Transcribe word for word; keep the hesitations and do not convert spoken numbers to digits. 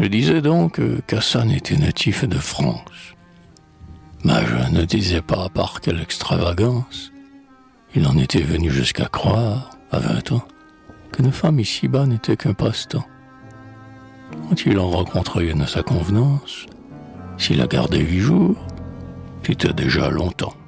Je disais donc que Cassan était natif de France. Mais je ne disais pas par quelle extravagance il en était venu jusqu'à croire, à vingt ans, qu'une femme ici-bas n'était qu'un passe-temps. Quand il en rencontrait une à sa convenance, s'il la gardait huit jours, c'était déjà longtemps.